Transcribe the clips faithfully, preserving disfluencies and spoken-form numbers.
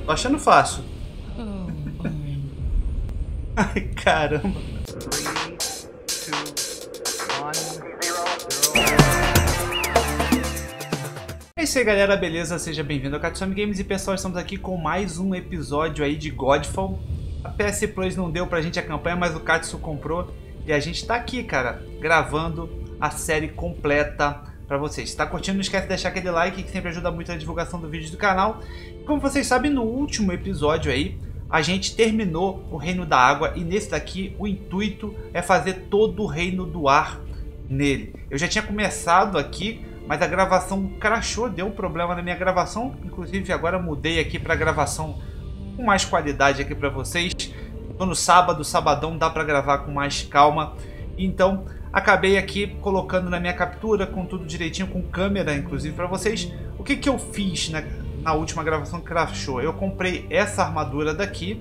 Tô achando fácil. Ai, caramba. É isso aí, galera, beleza? Seja bem-vindo ao Katsumi Games. E pessoal, estamos aqui com mais um episódio aí de Godfall. A P S Plus não deu pra gente a campanha, mas o Katsu comprou. E a gente tá aqui, cara, gravando a série completa pra vocês. Se tá curtindo, não esquece de deixar aquele like, que sempre ajuda muito na divulgação do vídeo do canal. Como vocês sabem, no último episódio aí, a gente terminou o Reino da Água. E nesse daqui, o intuito é fazer todo o Reino do Ar nele. Eu já tinha começado aqui, mas a gravação crashou, deu um problema na minha gravação. Inclusive agora mudei aqui para gravação com mais qualidade aqui para vocês. Tô no sábado, sabadão dá para gravar com mais calma. Então acabei aqui colocando na minha captura com tudo direitinho, com câmera inclusive para vocês. O que que eu fiz na, na última gravação que crashou? Eu comprei essa armadura daqui.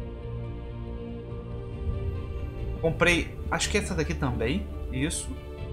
Comprei, acho que essa daqui também, isso.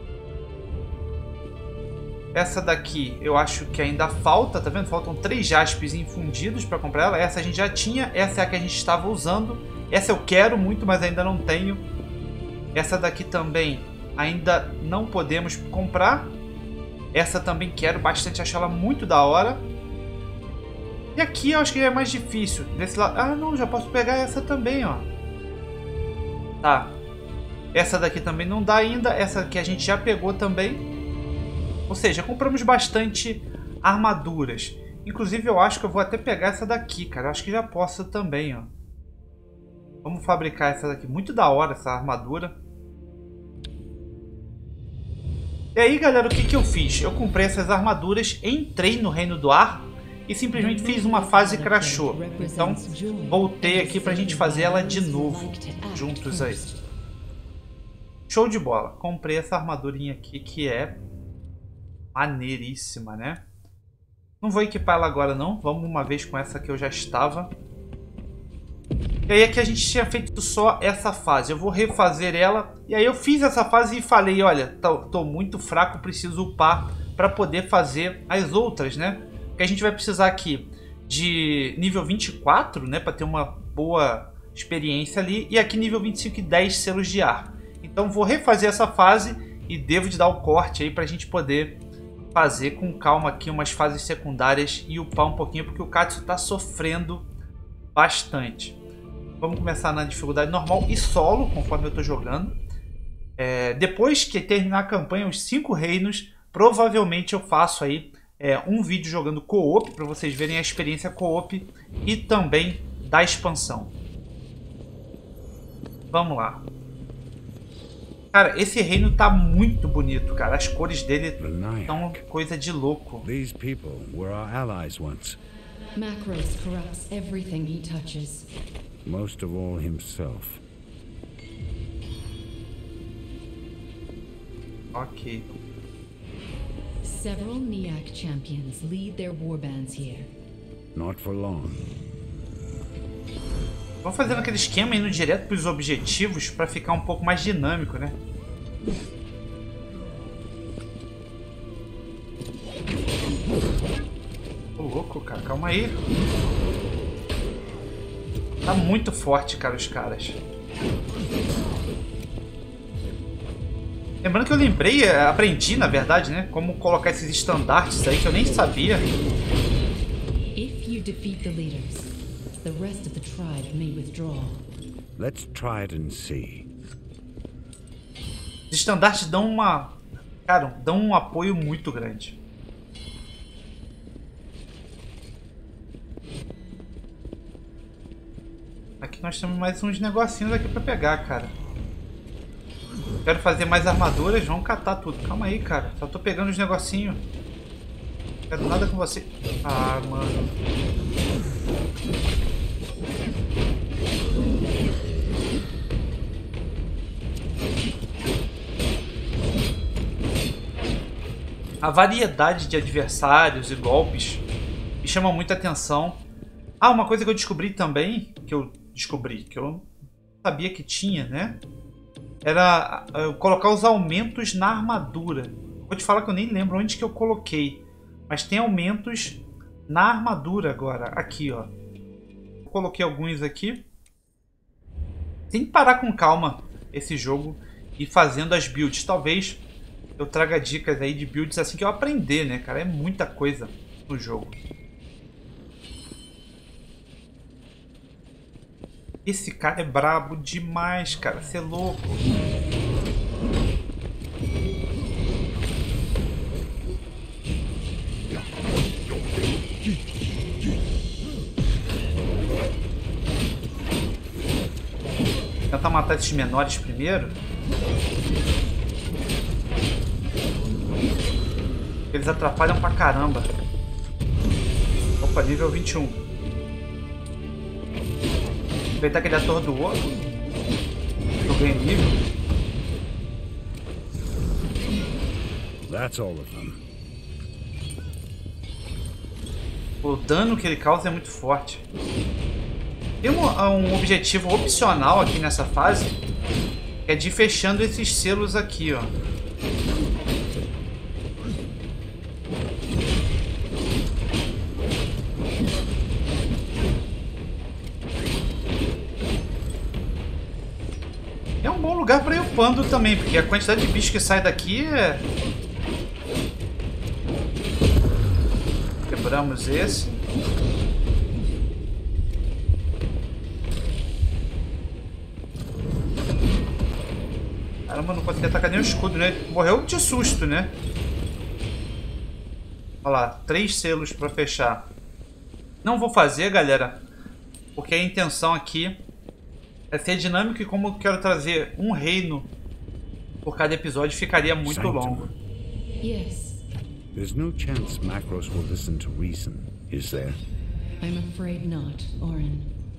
Essa daqui eu acho que ainda falta, tá vendo? Faltam três jaspes infundidos para comprar ela. Essa a gente já tinha, essa é a que a gente estava usando. Essa eu quero muito, mas ainda não tenho. Essa daqui também ainda não podemos comprar. Essa também quero bastante, acho ela muito da hora. E aqui eu acho que é mais difícil. Desse lado, ah não, já posso pegar essa também, ó. Tá. Essa daqui também não dá ainda. Essa aqui a gente já pegou também. Ou seja, compramos bastante armaduras. Inclusive eu acho que eu vou até pegar essa daqui, cara. Eu acho que já posso também, ó. Vamos fabricar essa daqui. Muito da hora essa armadura. E aí, galera, o que que eu fiz? Eu comprei essas armaduras, entrei no Reino do Ar e simplesmente fiz uma fase crashou. Então, voltei aqui pra gente fazer ela de novo, juntos aí. Show de bola. Comprei essa armadurinha aqui que é maneiríssima, né? Não vou equipar ela agora não. Vamos uma vez com essa que eu já estava. E aí aqui a gente tinha feito só essa fase. Eu vou refazer ela. E aí eu fiz essa fase e falei, olha, tô, tô muito fraco, preciso upar para poder fazer as outras, né? Porque a gente vai precisar aqui de nível vinte e quatro, né? Para ter uma boa experiência ali. E aqui nível vinte e cinco e dez selos de ar. Então vou refazer essa fase e devo de dar o corte aí para a gente poder fazer com calma aqui umas fases secundárias e upar um pouquinho, porque o Katsu está sofrendo bastante. Vamos começar na dificuldade normal e solo, conforme eu estou jogando. É, depois que terminar a campanha, os cinco reinos, provavelmente eu faço aí é, um vídeo jogando co-op, para vocês verem a experiência co-op e também da expansão. Vamos lá. Cara, esse reino tá muito bonito, cara. As cores dele estão coisa de louco. These people were our allies once. Macros corrupts everything he touches. Most of all himself. Ok. Several Niak champions lead their warbands here. Not for long. Vamos fazendo aquele esquema indo direto para os objetivos para ficar um pouco mais dinâmico, né? Ô louco, cara, calma aí. Tá muito forte, cara, os caras. Lembrando que eu lembrei, aprendi na verdade, né? Como colocar esses estandartes aí que eu nem sabia. If you defeat the leaders, the rest of the tribe may withdraw. Let's try it and see. Os estandartes dão uma... Cara, dão um apoio muito grande. Aqui nós temos mais uns negocinhos aqui pra pegar, cara. Quero fazer mais armaduras, vamos catar tudo. Calma aí, cara. Só tô pegando os negocinhos. Não quero nada com você. Ah, mano. A variedade de adversários e golpes me chama muita atenção. Ah, uma coisa que eu descobri também, que eu descobri, que eu não sabia que tinha, né? Era uh, colocar os aumentos na armadura. Vou te falar que eu nem lembro onde que eu coloquei. Mas tem aumentos na armadura agora. Aqui, ó. coloquei alguns aqui. Tem que parar com calma esse jogo e fazendo as builds. Talvez eu traga dicas aí de builds assim que eu aprender, né, cara? É muita coisa no jogo. Esse cara é brabo demais, cara. Você é louco. Tentar matar esses menores primeiro. Eles atrapalham pra caramba. Opa, nível vinte e um. Aproveitar que ele atordoou. Eu ganhei nível. That's all of them. O dano que ele causa é muito forte. Tem um, um objetivo opcional aqui nessa fase, que é de ir fechando esses selos aqui, ó. É um bom lugar para ir upando também, porque a quantidade de bicho que sai daqui é... Quebramos esse. Caramba, não consegui atacar nem o escudo, né? Morreu de susto, né? Olha lá, três selos para fechar. Não vou fazer, galera, porque a intenção aqui é ser dinâmico e como eu quero trazer um reino por cada episódio, ficaria muito longo. Yes, There's no chance Macros will listen to reason, is there? I'm afraid not, Orin.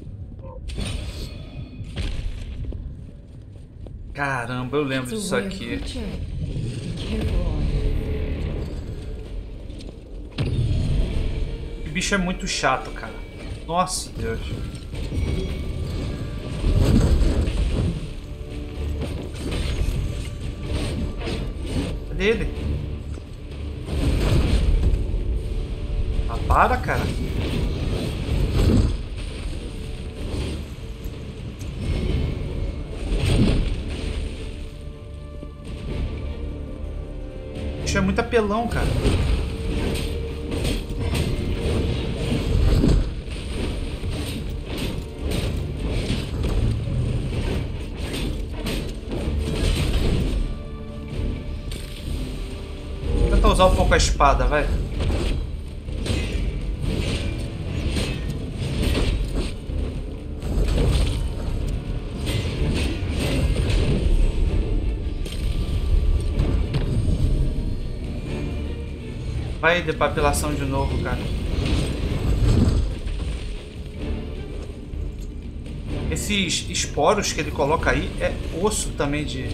Caramba, eu lembro It's disso a rare aqui. creature. Be careful, Orin. O bicho é muito chato, cara. Nossa, Deus. Cadê ele? Ah, para, cara. O bicho é muito apelão, cara. Tenta usar um pouco a espada, vai. Vai de papilação de novo, cara. Esses esporos que ele coloca aí é osso também de...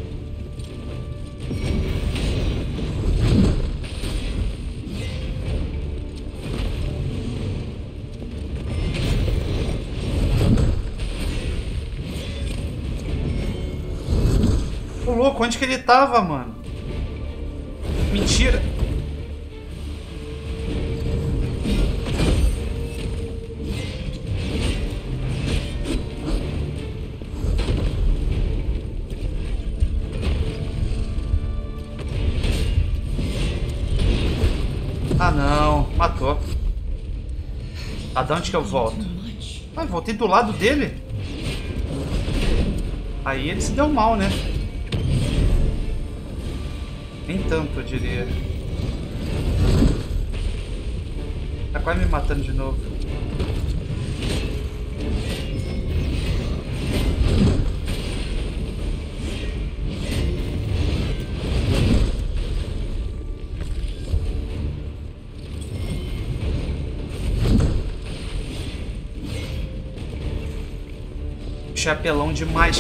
Ô louco, onde que ele tava, mano? Mentira. Ah não, matou. Ah, de onde que eu volto? Ah, voltei do lado dele. Aí ele se deu mal, né? Nem tanto, eu diria. Tá quase me matando de novo. Chapelão demais.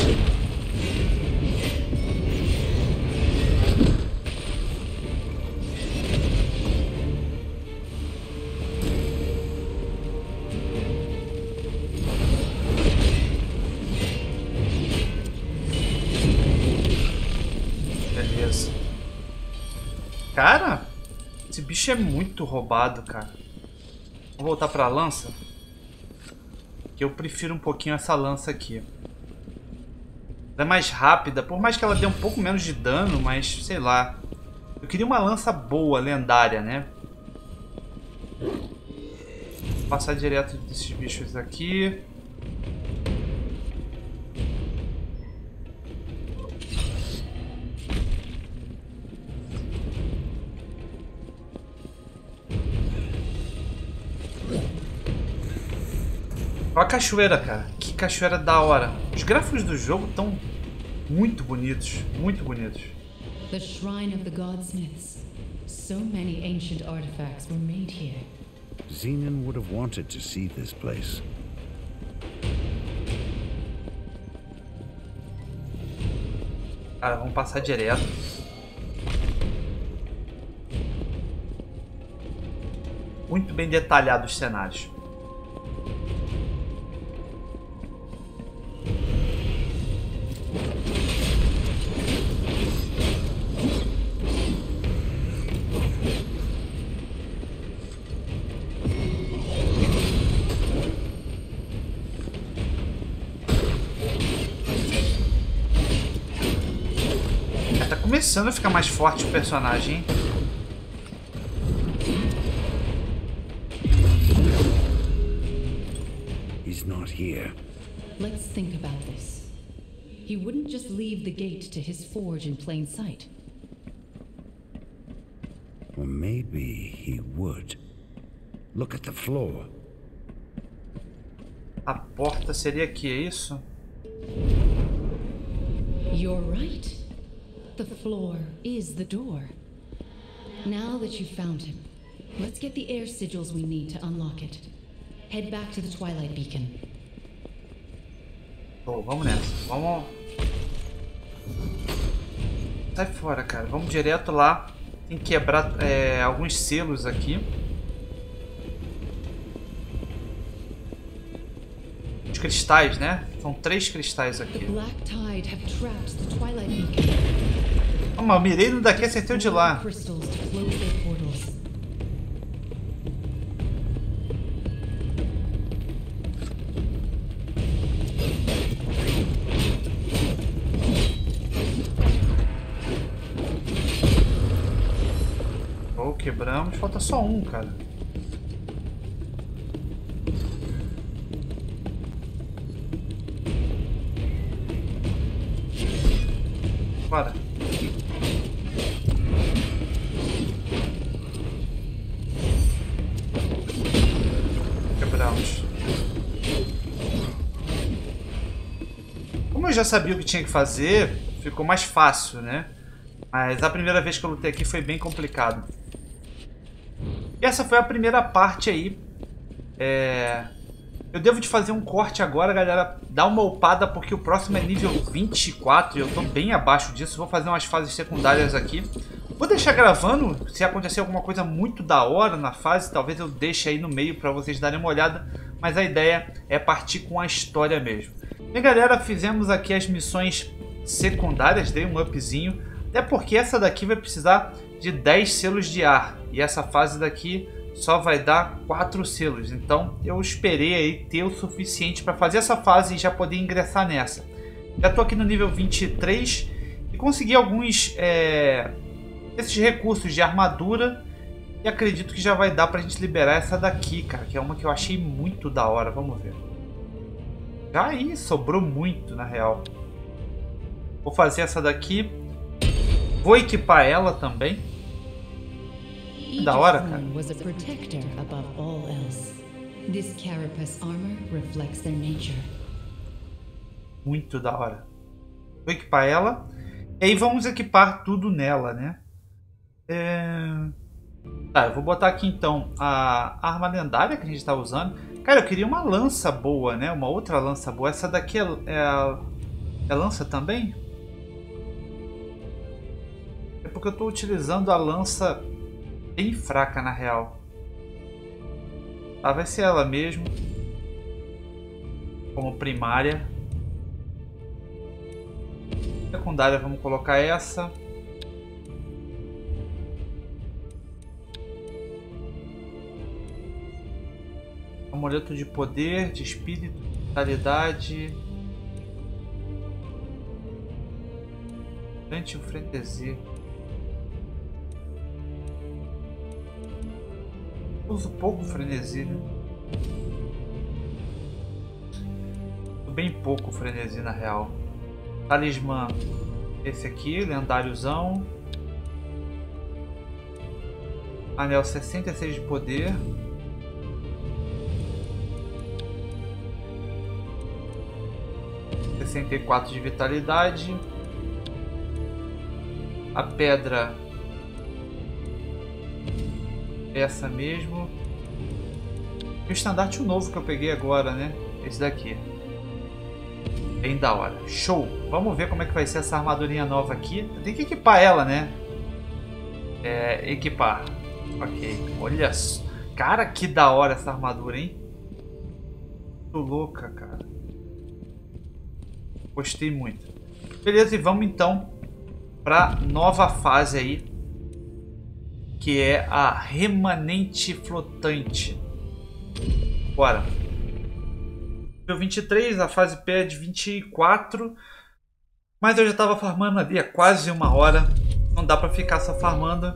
Beleza. Cara, esse bicho é muito roubado, cara. Vou voltar pra lança. Que eu prefiro um pouquinho essa lança aqui. Ela é mais rápida, por mais que ela dê um pouco menos de dano, mas sei lá. Eu queria uma lança boa, lendária, né? Vou passar direto desses bichos aqui. Olha a cachoeira, cara. Que cachoeira da hora. Os gráficos do jogo estão muito bonitos. Muito bonitos. The Shrine of the Godsmiths. So many ancient artifacts were made here. Zenon would have wanted to see this place. Cara, vamos passar direto. Muito bem detalhados os cenários. Começando a ficar mais forte o personagem, hein? He's not here. Let's think about this. He wouldn't just leave the gate to his forge in plain sight. Or maybe he would. Look at the floor. A porta seria aqui, é isso? You're right. The floor is the door. Now that you've found him, let's get the air sigils we need to unlock it. Head back to the Twilight Beacon. Oh, vamos nessa. Vamos... Sai fora, cara. Vamos direto lá. Tem que quebrar é, alguns selos aqui. Os cristais, né? São três cristais aqui. The Black Tide have trapped the Twilight Beacon. Vamos, eu mirei no daqui e acertei o de lá. Crystals to close their portals. Oh, quebramos. Falta só um, cara. Bora. Quebramos. Como eu já sabia o que tinha que fazer, ficou mais fácil, né? Mas a primeira vez que eu lutei aqui foi bem complicado. E essa foi a primeira parte aí. É... Eu devo de fazer um corte agora, galera. Dá uma upada porque o próximo é nível vinte e quatro e eu tô bem abaixo disso. Vou fazer umas fases secundárias aqui. Vou deixar gravando. Se acontecer alguma coisa muito da hora na fase, talvez eu deixe aí no meio para vocês darem uma olhada. Mas a ideia é partir com a história mesmo. E galera, fizemos aqui as missões secundárias. Dei um upzinho. Até porque essa daqui vai precisar de dez selos de ar. E essa fase daqui só vai dar quatro selos. Então eu esperei aí ter o suficiente para fazer essa fase e já poder ingressar nessa. Já estou aqui no nível vinte e três e consegui alguns é, esses recursos de armadura. E acredito que já vai dar para a gente liberar essa daqui, cara. Que é uma que eu achei muito da hora. Vamos ver. Já aí sobrou muito, na real. Vou fazer essa daqui. Vou equipar ela também. Da hora, cara. Was a protector above all else. This carapace armor reflects their nature. Muito da hora. Vou equipar ela. E aí vamos equipar tudo nela, né? É... Tá, eu vou botar aqui então a arma lendária que a gente está usando. Cara, eu queria uma lança boa, né? Uma outra lança boa. Essa daqui é, é, a... é lança também? É porque eu estou utilizando a lança bem fraca, na real. Ah, vai ser ela mesmo. Como primária. Secundária, vamos colocar essa. Amuleto de poder, de espírito, vitalidade. Durante o frenesi. Uso pouco frenesi, né? Uso bem pouco frenesi na real. Talismã. Esse aqui, lendáriozão. Anel sessenta e seis de poder. sessenta e quatro de vitalidade. A pedra. Essa mesmo. E o estandarte novo que eu peguei agora, né? Esse daqui. Bem da hora. Show! Vamos ver como é que vai ser essa armadurinha nova aqui. Tem que equipar ela, né? É, equipar. Ok. Olha só. Cara, que da hora essa armadura, hein? Muito louca, cara. Gostei muito. Beleza, e vamos então para nova fase aí, que é a remanente flotante. Bora. vinte e três, a fase pede vinte e quatro, mas eu já estava farmando ali há quase uma hora. Não dá para ficar só farmando.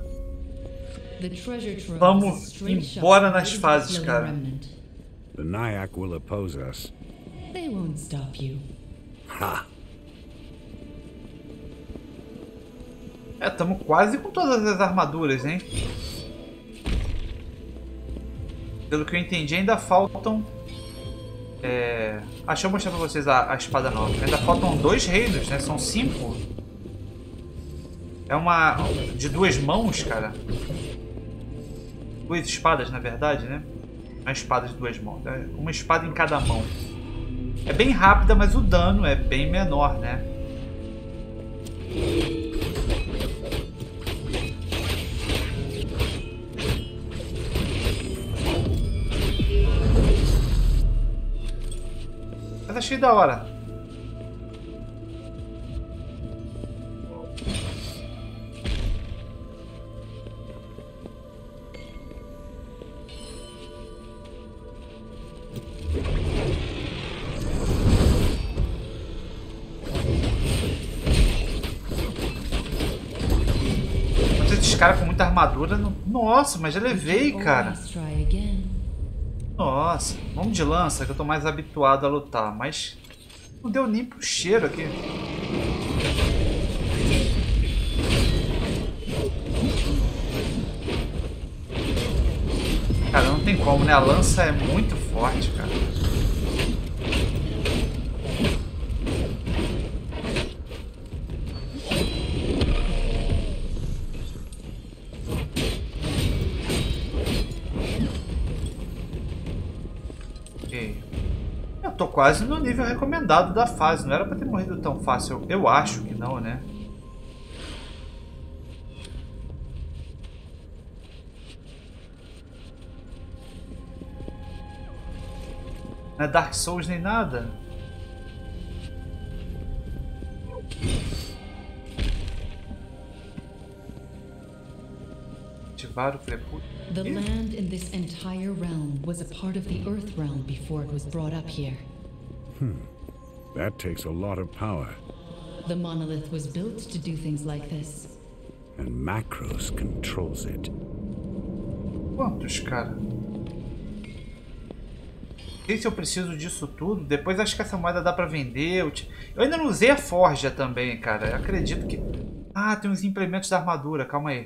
Vamos embora nas fases, cara. The Nyack will oppose us. They won't stop you. Ha! É, estamos quase com todas as armaduras, hein? Pelo que eu entendi, ainda faltam... É... Ah, deixa eu mostrar pra vocês a, a espada nova. Ainda faltam dois reinos, né? São cinco. É uma... de duas mãos, cara. Duas espadas, na verdade, né? Uma espada de duas mãos. Né? Uma espada em cada mão. É bem rápida, mas o dano é bem menor, né? Mas achei da hora. Esses caras com muita armadura. Não... Nossa, mas já levei, cara. Nossa, vamos de lança, que eu tô mais habituado a lutar, mas não deu nem pro cheiro aqui. Cara, não tem como, né? A lança é muito forte, cara. Eu tô quase no nível recomendado da fase. Não era pra ter morrido tão fácil. Eu acho que não, né? Não é Dark Souls nem nada. Ativar o prepúcio. The land in this entire realm was a part of the Earth realm before it was brought up here. Hmm. That takes a lot of power. The monolith was built to do things like this. And Macros controls it. Quantos, cara? Não sei se eu preciso disso tudo. Depois acho que essa moeda dá pra vender. Eu, te... eu ainda não usei a forja também, cara. Eu acredito que... Ah, tem uns implementos da armadura. Calma aí.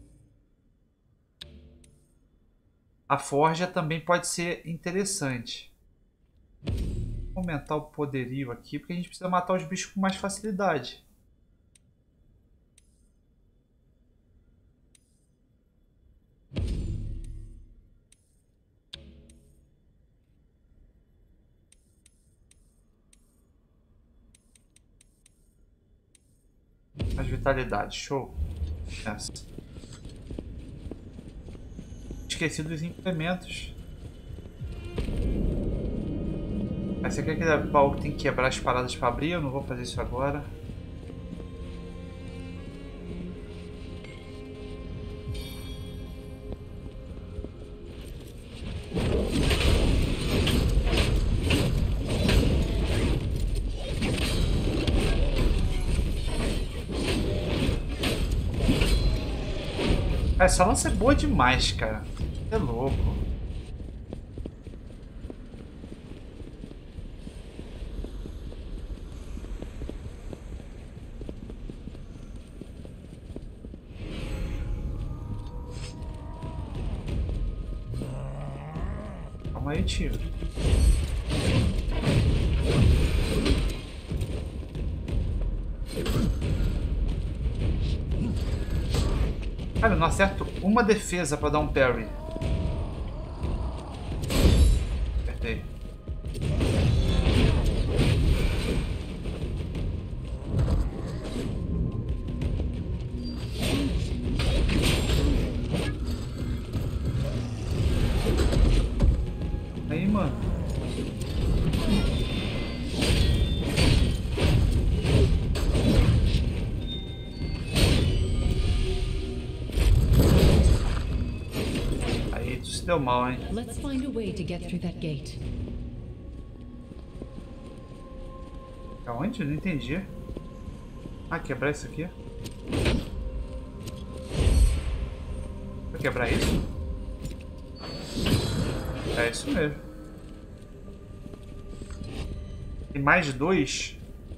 A forja também pode ser interessante. Vou aumentar o poderio aqui, porque a gente precisa matar os bichos com mais facilidade. Mais vitalidade, show. Essa. Esqueci dos implementos. Esse aqui é aquele baú que tem que quebrar as paradas para abrir. Eu não vou fazer isso agora. Essa lança é boa demais, cara. É louco. Calma aí, tio. Cara, eu não acerto uma defesa pra dar um parry. Acertei. Aí, mano. Deu mal, hein? Let's find a way to get through that gate. Aonde? Não entendi. Ah, quebrar isso aqui? Vou quebrar isso? É isso mesmo. Tem mais de dois?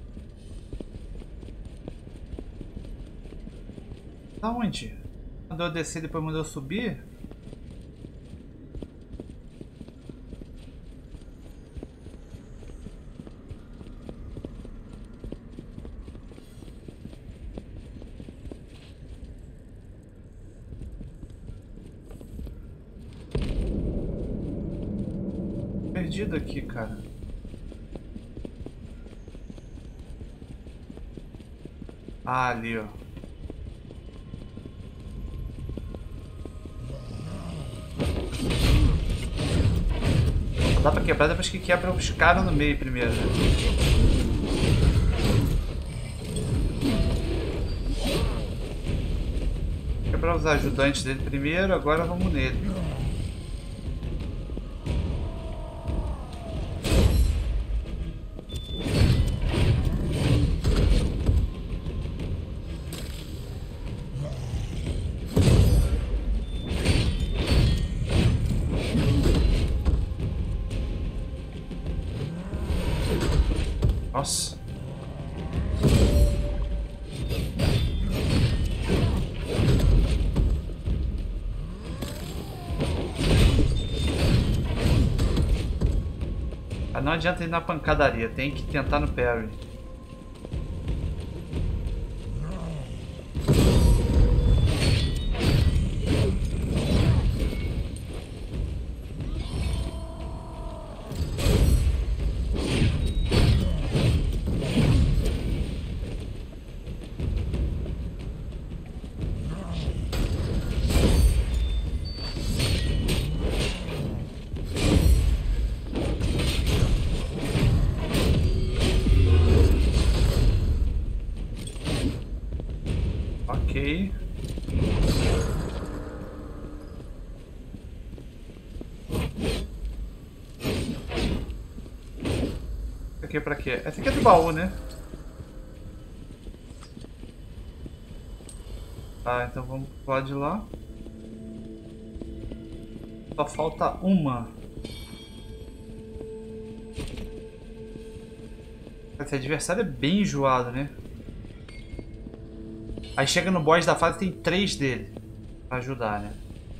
Da onde? Mandou eu descer, depois mandou eu subir? Perdido aqui, cara. Ah, ali, ó. Dá pra quebrar depois que quebra os caras no meio primeiro, né? Quebrar os ajudantes dele primeiro, agora vamos nele. Nossa. Ah, não adianta ir na pancadaria, tem que tentar no parry. Ok. Isso aqui é pra quê? Essa aqui é do baú, né? Tá, então vamos pro lado de lá. Só falta uma. Esse adversário é bem enjoado, né? Aí chega no boss da fase, tem três dele pra ajudar, né?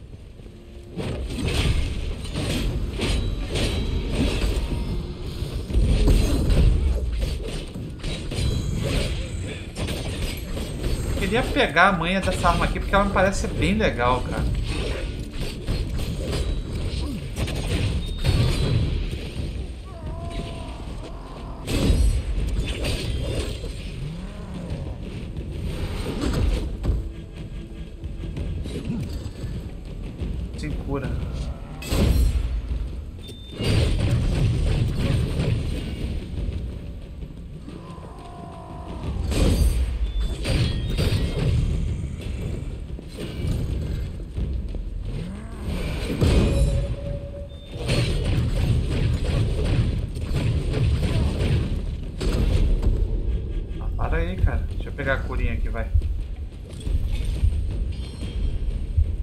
Eu queria pegar a manha dessa arma aqui porque ela me parece bem legal, cara. Sem cura. Ah, para aí, cara. Deixa eu pegar a curinha aqui, vai.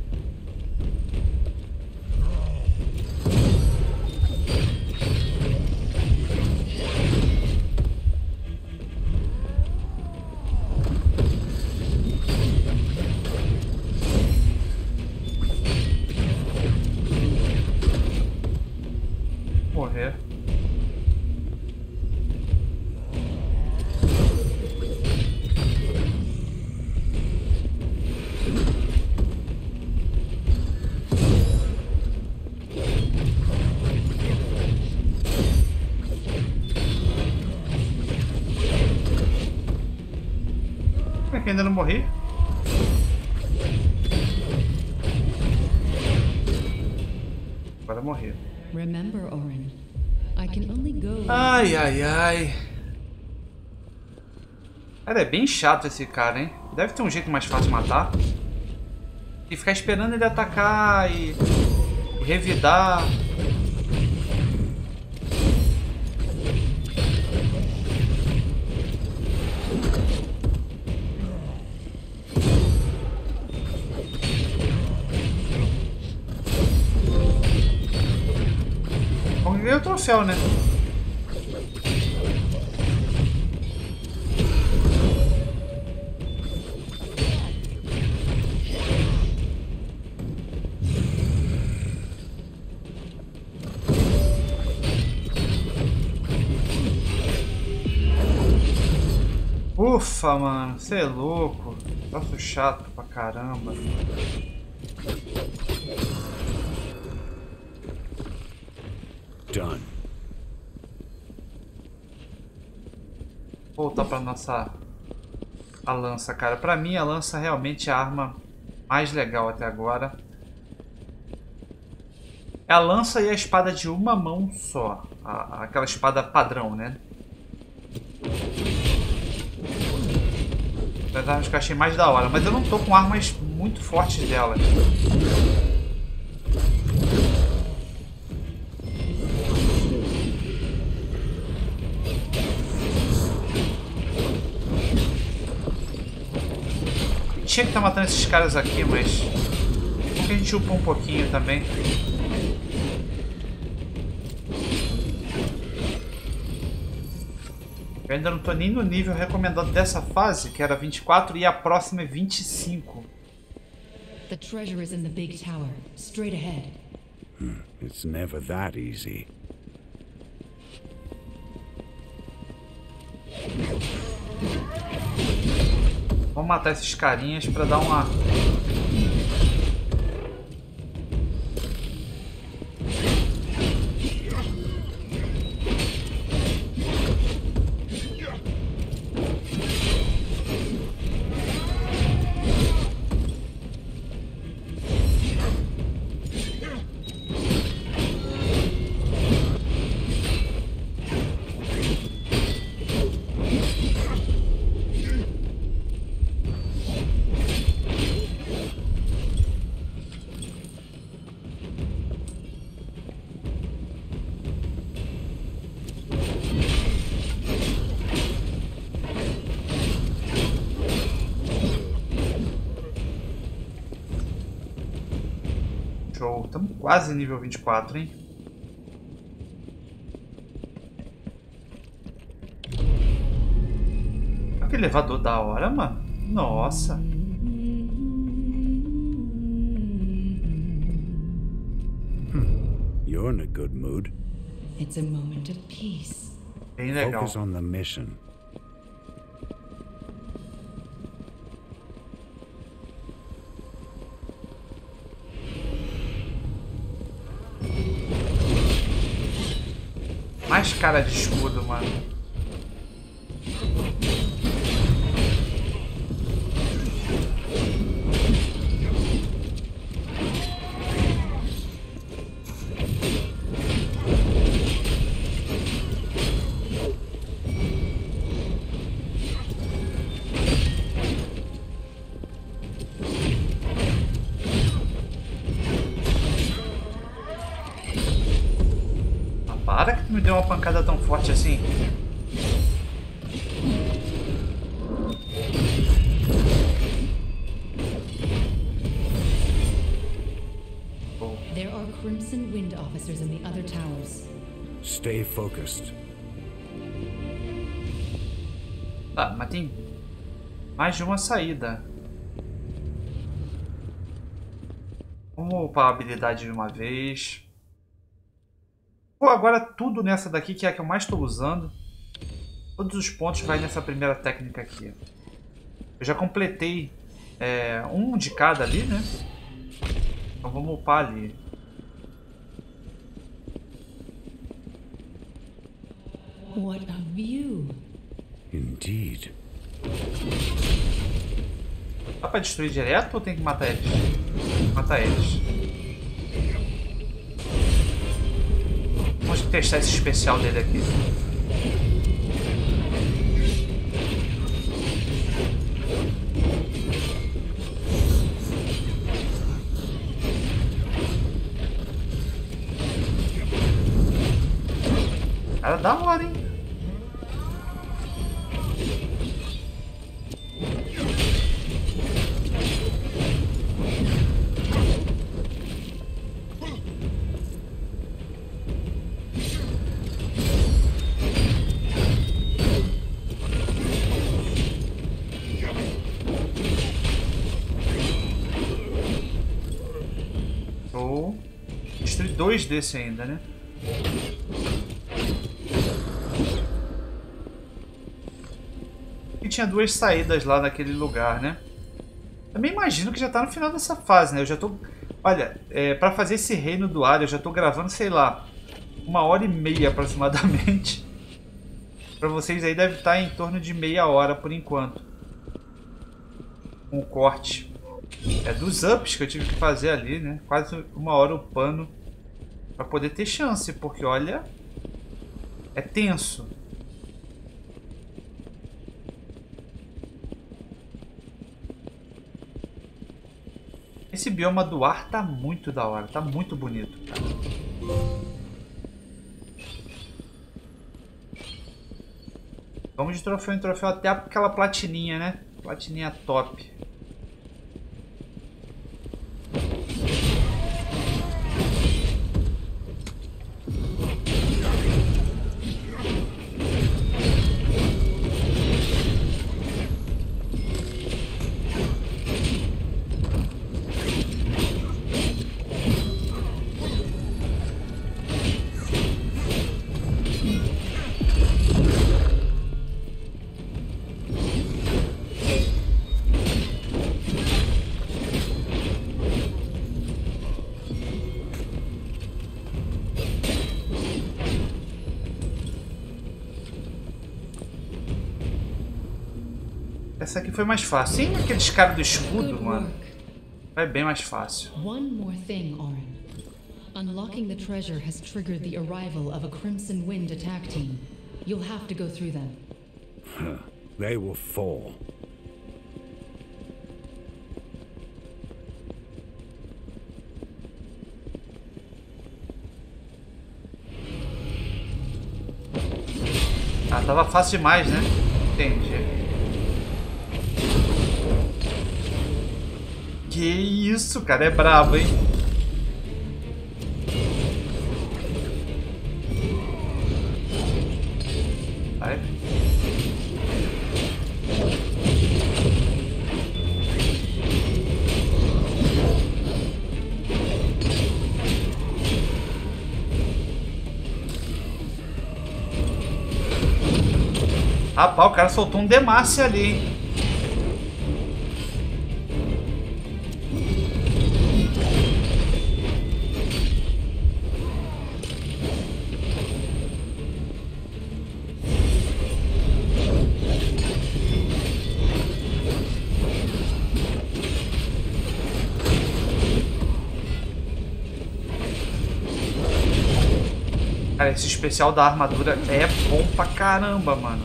morrer. Como é que ainda não morri? Agora morri. Remember, Orin, I can only go. Ai, ai, ai. Cara, é bem chato esse cara, hein? Deve ter um jeito mais fácil de matar. E ficar esperando ele atacar e, e revidar. Vamos ganhar o troféu, né? Ufa, mano, você é louco. Troço chato pra caramba. Done. Voltar pra nossa a lança, cara. Pra mim a lança realmente é a arma mais legal até agora. É a lança e a espada de uma mão só. A, aquela espada padrão, né? Das armas que eu achei mais da hora. Mas eu não tô com armas muito fortes dela. Tinha que estar matando esses caras aqui, mas a gente upou um pouquinho também. Eu ainda não estou nem no nível recomendado dessa fase, que era vinte e quatro, e a próxima é vinte e cinco. The treasure is in the big tower, straight ahead. Hmm. It's never that easy. Vamos matar esses carinhas para dar uma... Show, estamos quase nível vinte e quatro, hein? Olha que elevador da hora, mano. Nossa. You're in a good mood. It's a moment of peace. Bem legal. Focus on the mission. Mais cara de escudo, mano. Para que tu me deu uma pancada tão forte assim. Oh. There are Crimson Wind officers in the other towers. Stay focused. Tá, mas tem mais de uma saída. Vamos upar a habilidade de uma vez. Pô, agora tudo nessa daqui, que é a que eu mais estou usando. Todos os pontos vai nessa primeira técnica aqui. Eu já completei é, um de cada ali, né? Então vamos upar ali. What a view! Indeed. Dá pra destruir direto ou tem que matar eles? Matar eles. Vamos testar esse especial dele aqui. Cara, da hora, hein? Ou destruir dois desse ainda, né? E tinha duas saídas lá naquele lugar, né? Também imagino que já tá no final dessa fase, né? Eu já tô... Olha, é, pra fazer esse reino do ar, eu já tô gravando, sei lá, uma hora e meia aproximadamente. Pra vocês aí deve estar em torno de meia hora por enquanto. Com o corte. É dos ups que eu tive que fazer ali, né? Quase uma hora upando pra poder ter chance, porque olha, é tenso. Esse bioma do ar tá muito da hora, tá muito bonito, cara. Vamos de troféu em troféu até aquela platininha, né? Platininha top. Essa aqui foi mais fácil. Sem aqueles caras do escudo, mano. Vai bem mais fácil. One more thing, Orin. Unlocking the treasure has triggered the arrival of a Crimson Wind attack team. You'll have to go through them. Huh. They will fall. Ah, tava fácil demais, né? Entendi. Que isso, cara, é brabo, hein? Vai. Rapaz, o cara soltou um Demacia ali, hein? Cara, esse especial da armadura é bom pra caramba, mano.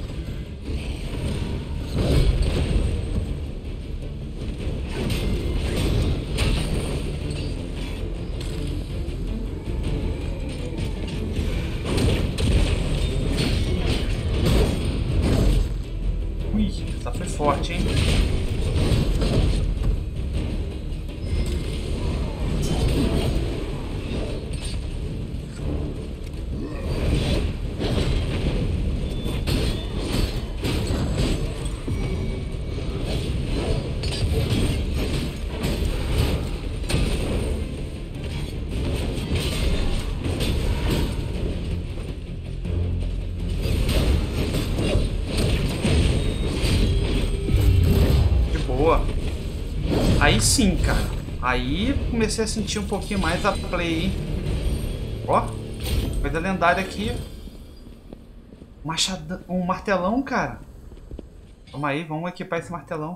Ui, essa foi forte, hein? Aí sim, cara. Aí comecei a sentir um pouquinho mais a play, hein? Ó, coisa lendária aqui. Machadão, um martelão, cara. Calma aí, vamos equipar esse martelão.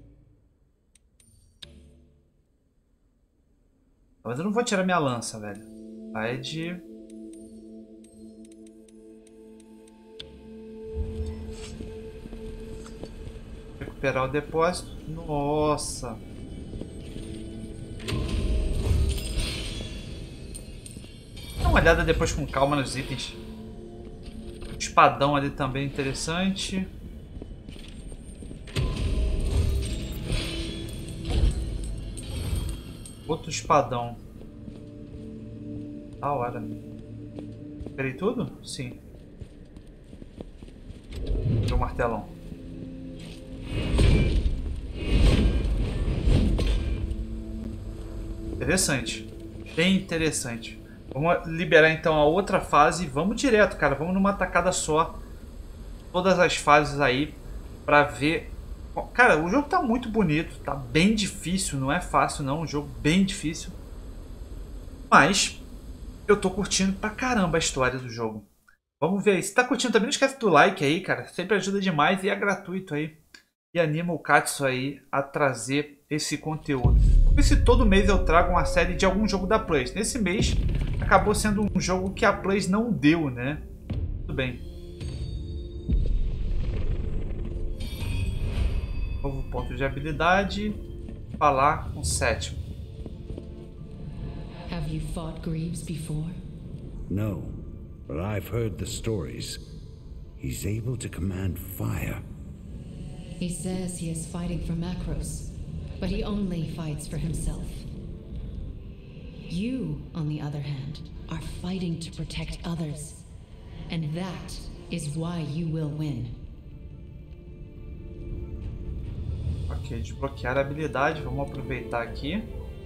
Mas eu não vou tirar minha lança, velho. Vai de... recuperar o depósito. Nossa. Dá uma olhada depois com calma nos itens. O espadão ali também interessante. Outro espadão. Da hora. Esperei tudo? Sim. E o martelão. Interessante. Bem interessante. Vamos liberar então a outra fase. Vamos direto, cara. Vamos numa tacada só. Todas as fases aí. Pra ver... Cara, o jogo tá muito bonito. Tá bem difícil. Não é fácil não. Um jogo bem difícil. Mas... eu tô curtindo pra caramba a história do jogo. Vamos ver aí. Se tá curtindo também, não esquece do like aí, cara. Sempre ajuda demais e é gratuito aí. E anima o Katsu aí a trazer esse conteúdo. Porque se todo mês eu trago uma série de algum jogo da Plus. Nesse mês acabou sendo um jogo que a Plus não deu, né? Tudo bem. Novo ponto de habilidade. Falar com o sétimo. Have you fought Greaves before? No, but I've heard the stories. He's able to command fire. He says he is fighting for Macros, but he only fights for himself. You, on the other hand, are fighting to protect others. And that is why you will win. Ok, desbloquear a habilidade. Vamos aproveitar aqui.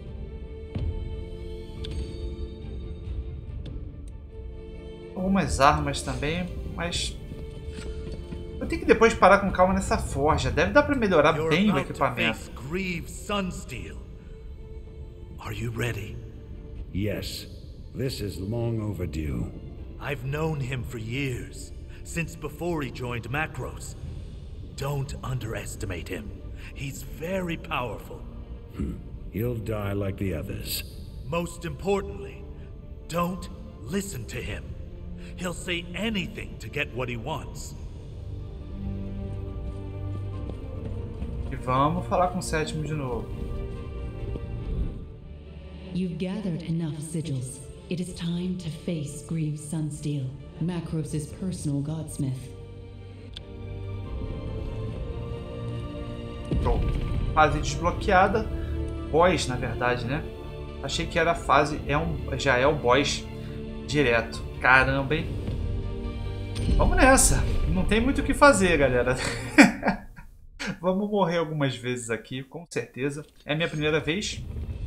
Algumas armas também, mas... eu tenho que depois parar com calma nessa forja. Deve dar para melhorar bem o equipamento. Greaves Sunsteel. Are you ready? Yes, this is long overdue. I've known him for years, since before he joined Macros. Don't underestimate him. He's very powerful. Hmm. He'll die like the others. Most importantly, don't listen to him. He'll say anything to get what he wants. E vamos falar com o sétimo de novo. You've gathered enough sigils. It is time to face Greaves Sunsteel, Macros' personal godsmith. Show. Fase desbloqueada. Boss, na verdade, né? Achei que era a fase, é um, já é o boss direto. Caramba, hein? Vamos nessa. Não tem muito o que fazer, galera. Vamos morrer algumas vezes aqui, com certeza. É a minha primeira vez.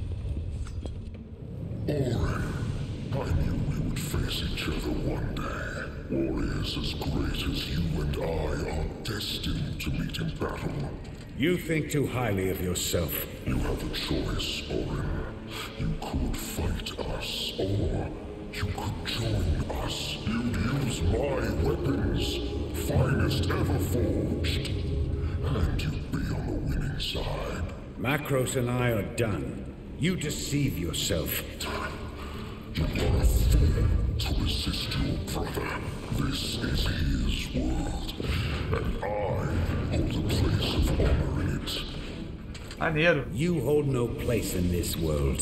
Orin, I knew we would face each other one day. Warriors as great as you and I are destined to meet in battle. You think too highly of yourself. You have a choice, Orin. You could fight us, or you could join us. You'd use my weapons, finest ever forged. And you'd be on the winning side. Macros and I are done. You deceive yourself. You are a fool to resist your brother. This is his world, and I hold a place of honor in it. Maneiro. You hold no place in this world.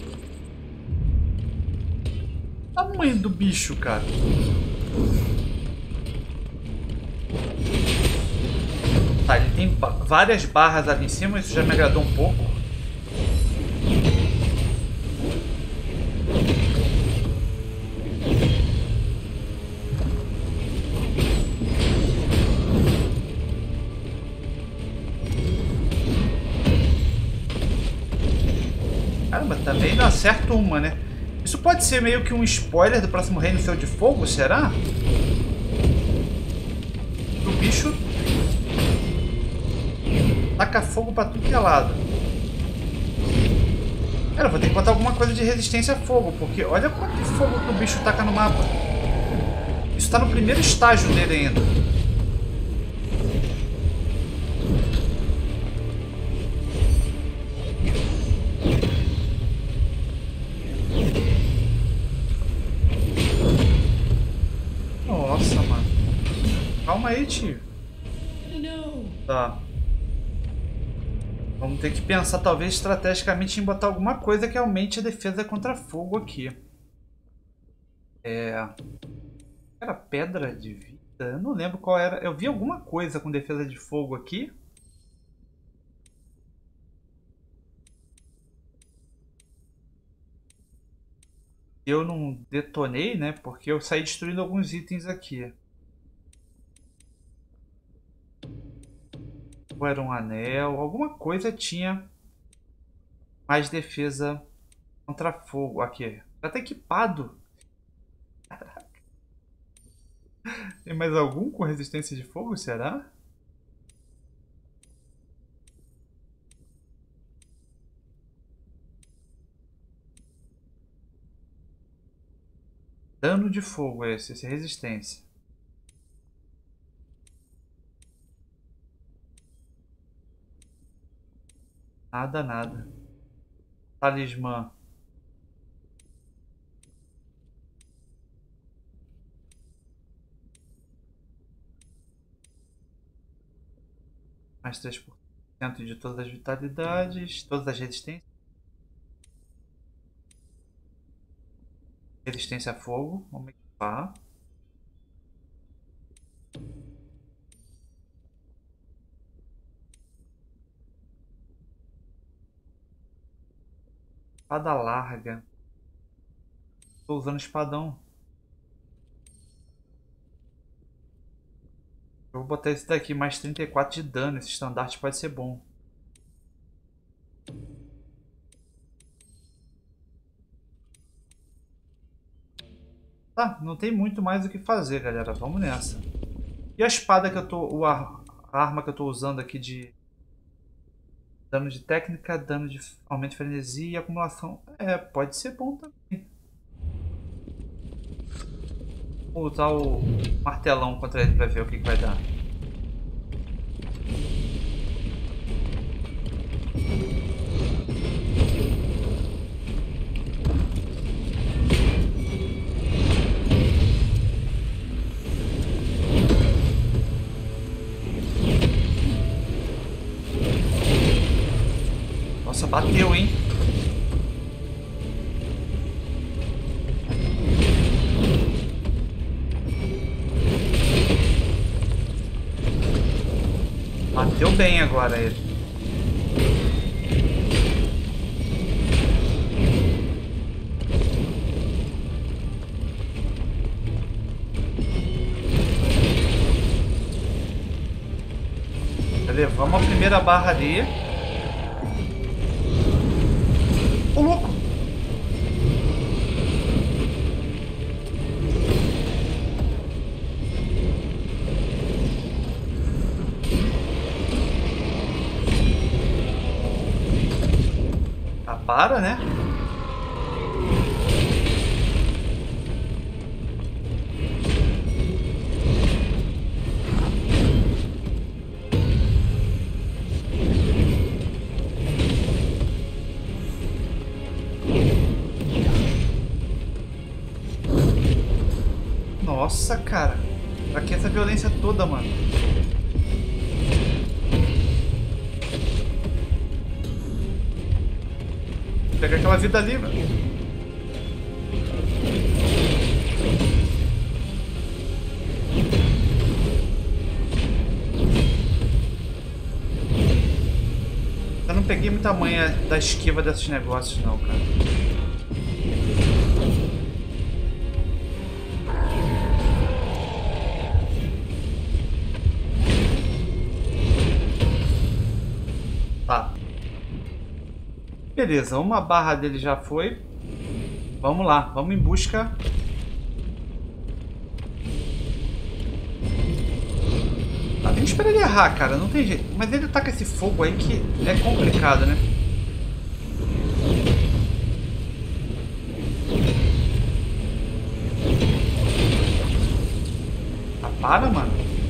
Tamanho do bicho, cara. Tá, ele tem várias barras ali em cima, isso já me agradou um pouco. Caramba, também não acerto uma, né? Isso pode ser meio que um spoiler do próximo Reino Seu de Fogo, será? O bicho taca fogo pra tudo que é lado. Cara, eu vou ter que botar alguma coisa de resistência a fogo, porque olha quanto fogo que o bicho taca no mapa. Isso tá no primeiro estágio dele ainda. Nossa, mano. Calma aí, tio. Tá. Vamos ter que pensar, talvez, estrategicamente em botar alguma coisa que aumente a defesa contra fogo aqui. É... Era pedra de vida? Eu não lembro qual era. Eu vi alguma coisa com defesa de fogo aqui. Eu não detonei, né? Porque eu saí destruindo alguns itens aqui. Ou era um anel, alguma coisa tinha mais defesa contra fogo. Aqui, já tá equipado. Caraca. Tem mais algum com resistência de fogo, será? Dano de fogo esse, esse é resistência. Nada, nada. Talismã. Mais três por cento de todas as vitalidades, todas as resistências. Resistência a fogo, vamos equipar. Espada larga. Estou usando espadão. Eu vou botar esse daqui, mais trinta e quatro de dano. Esse estandarte pode ser bom. Tá, não tem muito mais o que fazer, galera. Vamos nessa. E a espada que eu tô... A arma que eu tô usando aqui de... Dano de técnica, dano de aumento de frenesia e acumulação. É, pode ser bom também. Vou usar o martelão contra ele pra ver o que, que vai dar. Nossa, bateu, hein? Bateu bem agora ele. Levamos a primeira barra ali. Ô, louco! Ah, para, né? Nossa, cara. Pra que essa violência toda, mano? Vou pegar aquela vida ali, velho. Eu não peguei muita manha da esquiva desses negócios, não, cara. Tá. Beleza, uma barra dele já foi. Vamos lá, vamos em busca. Ah, tem que esperar ele errar, cara, não tem jeito. Mas ele tá com esse fogo aí que é complicado, né? Para, mano.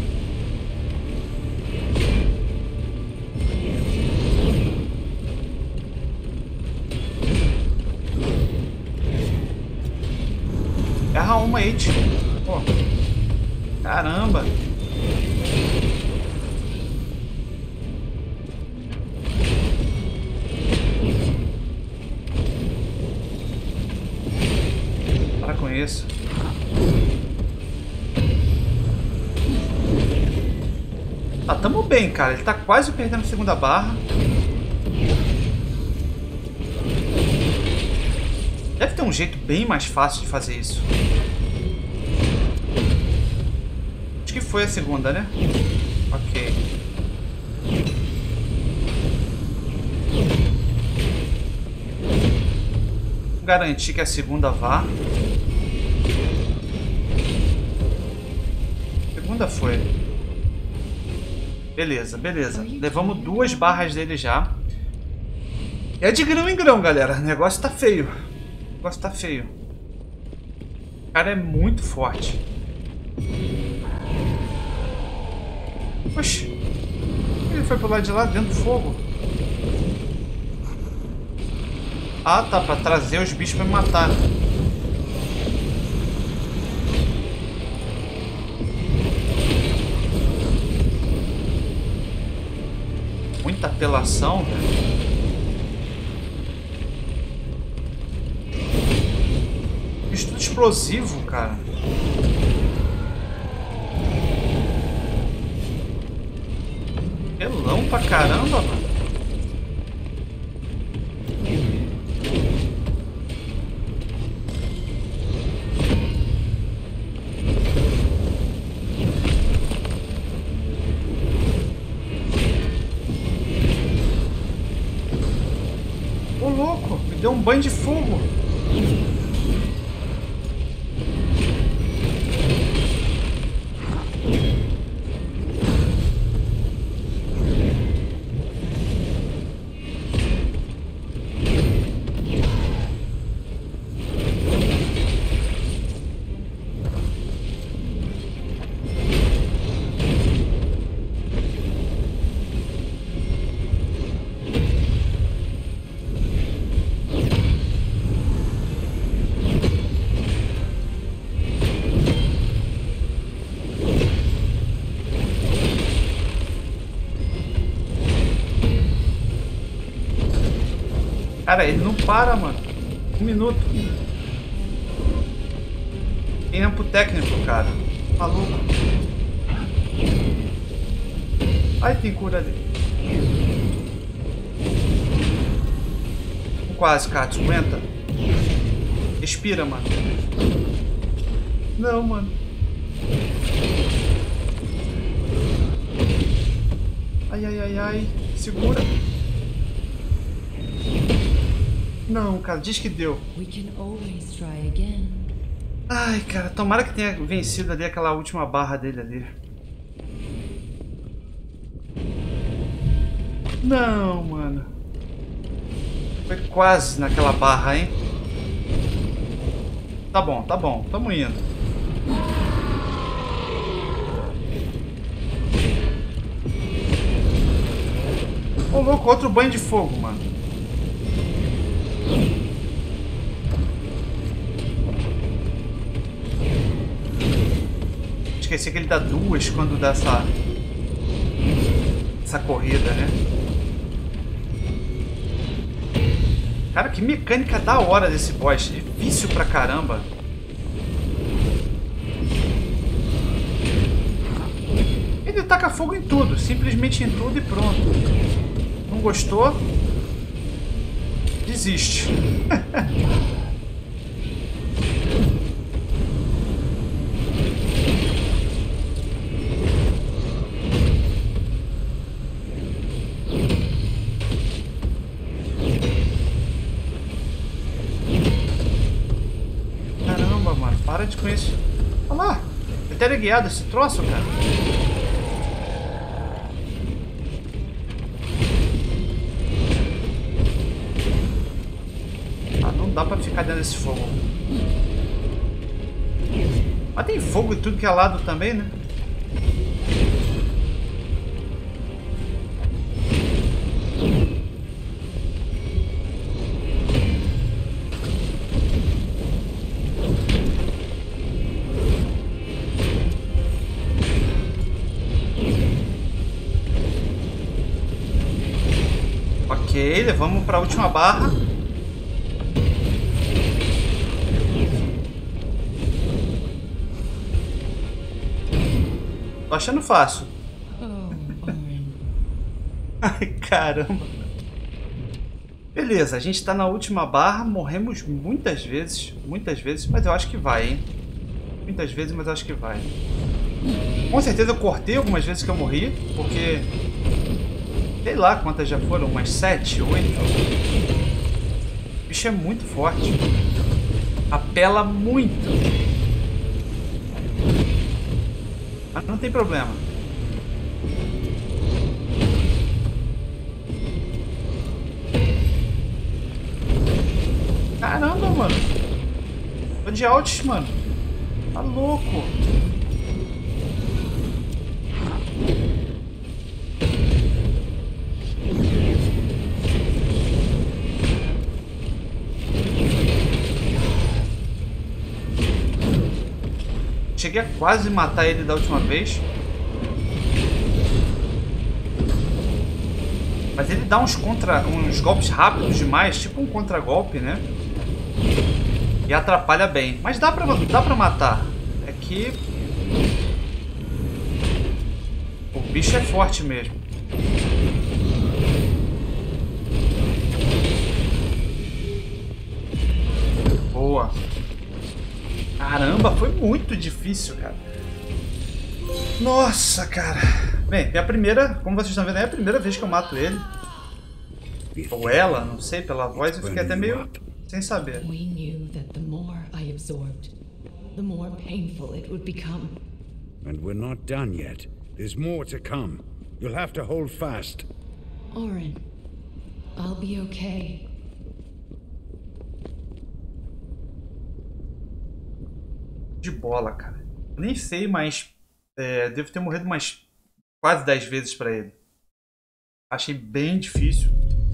Erra uma aí, tio. Pô. Caramba. Para com isso. Ah, tamo bem, cara. Ele tá quase perdendo a segunda barra. Deve ter um jeito bem mais fácil de fazer isso. Acho que foi a segunda, né? Ok. Vou garantir que a segunda vá. A segunda foi. Beleza, beleza. Levamos duas barras dele já. É de grão em grão, galera. O negócio tá feio. O negócio tá feio. O cara é muito forte. Oxi. Ele foi pro lado de lá, dentro do fogo. Ah, tá. Pra trazer os bichos pra me matar. Muita apelação, velho. Isso tudo explosivo, cara. Pelão pra caramba, mano. Ô, louco, me deu um banho de fogo. Cara, ele não para, mano. Um minuto. Tempo técnico, cara. Maluco. Ai, tem cura ali. Quase, cara. Aguenta. Respira, mano. Não, mano. Ai, ai, ai, ai. Segura. Não, cara, diz que deu. Ai, cara, tomara que tenha vencido ali aquela última barra dele ali. Não, mano. Foi quase naquela barra, hein? Tá bom, tá bom, tamo indo. Ô, louco, outro banho de fogo, mano. Esqueci que ele dá duas quando dá essa essa corrida, né? Cara, que mecânica da hora desse boss. Difícil pra caramba. Ele taca fogo em tudo, simplesmente em tudo e pronto. Não gostou? Desiste. Caramba, mano, para de com isso. Olha lá, é teleguiado esse troço, cara. Dá pra ficar dentro desse fogo. Mas tem fogo e tudo que é lado também, né? Ok, levamos para a última barra. Tô achando fácil. Ai, caramba. Beleza, a gente tá na última barra. Morremos muitas vezes. Muitas vezes, mas eu acho que vai, hein? Muitas vezes, mas eu acho que vai. Com certeza eu cortei algumas vezes que eu morri, porque... sei lá quantas já foram, umas sete, oito. O bicho é muito forte. Apela muito. Mas não tem problema. Caramba, mano. Tô de altos, mano. Tá louco. Cheguei a quase matar ele da última vez. Mas ele dá uns, contra, uns golpes rápidos demais, tipo um contra-golpe, né? E atrapalha bem. Mas dá pra, dá pra matar. É que... o bicho é forte mesmo. Boa. Caramba, foi muito difícil, cara. Nossa, cara. Bem, é a primeira, como vocês estão vendo, é a primeira vez que eu mato ele. Ou ela, não sei, pela voz eu fiquei até meio sem saber. We knew that the more I absorbed, the more painful it would become. And we're not done yet. There's more to come. You'll have to hold fast. Orin, I'll be okay. De bola, cara. Eu nem sei, mas é, devo ter morrido umas quase dez vezes pra ele. Achei bem difícil.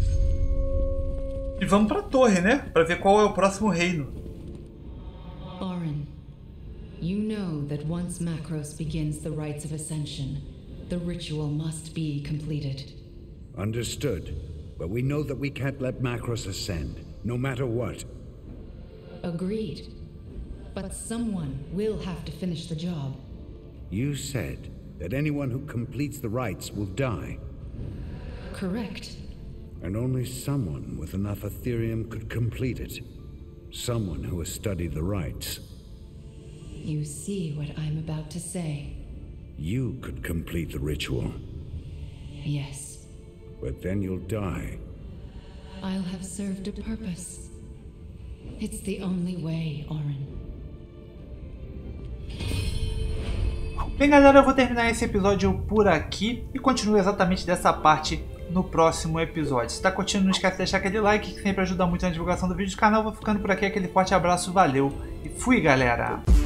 E vamos pra torre, né? Pra ver qual é o próximo reino. Orin, you know that once Macros begins the rites of ascension, the ritual must be completed. Understood. But we know that we can't let Macros ascend, no matter what. Agreed. But someone will have to finish the job. You said that anyone who completes the rites will die. Correct. And only someone with enough Ethereum could complete it. Someone who has studied the rites. You see what I'm about to say. You could complete the ritual. Yes. But then you'll die. I'll have served a purpose. It's the only way, Orin. Bem, galera, eu vou terminar esse episódio por aqui e continuo exatamente dessa parte no próximo episódio. Se tá curtindo, não esquece de deixar aquele like que sempre ajuda muito na divulgação do vídeo do canal. Vou ficando por aqui, aquele forte abraço, valeu e fui, galera!